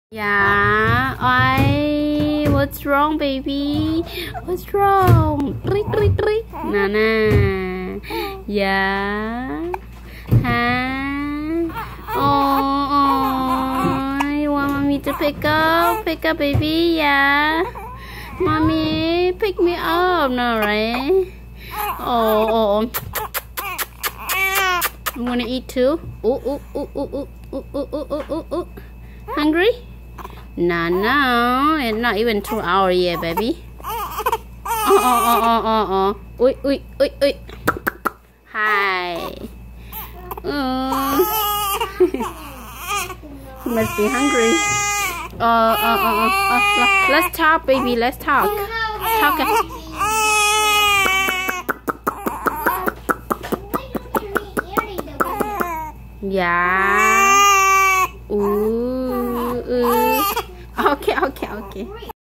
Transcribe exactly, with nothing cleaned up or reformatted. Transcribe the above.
Yeah, I. What's wrong, baby? What's wrong? Trick, trick, trick. Nana. Yeah. Huh? Oh, oh. You want mommy to pick up? Pick up, baby. Yeah. Mommy, pick me up. No, right? Oh, oh, oh. I'm gonna eat too. Ooh, ooh, ooh, ooh, ooh, ooh, ooh, ooh, ooh, ooh. Hungry? No, no, it's not even two hours yet, baby. Oh, oh, oh, oh, oh, oh. Ui, ui, ui, ui. Hi. Uh. Must be hungry. Uh, uh, uh, uh, uh. Let's talk, baby. Let's talk. Talk. Yeah. Ooh. Ooh. Okay, okay, okay.